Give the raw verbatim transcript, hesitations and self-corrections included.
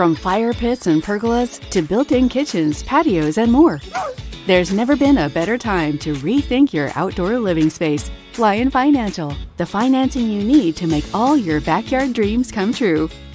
From fire pits and pergolas to built-in kitchens, patios, and more. There's never been a better time to rethink your outdoor living space. Lyon Financial, the financing you need to make all your backyard dreams come true.